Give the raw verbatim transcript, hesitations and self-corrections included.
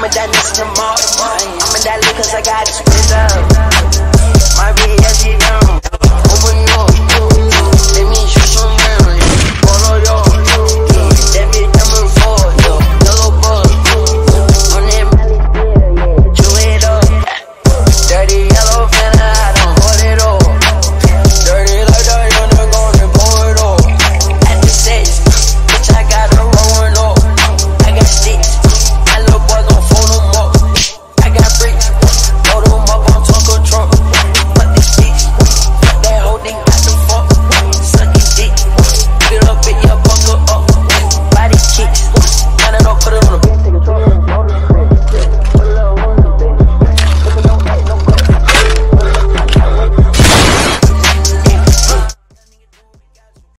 I'ma die next to tomorrow. I'ma die late cause I got to spend up. My bitch, yeah, she down. Open up.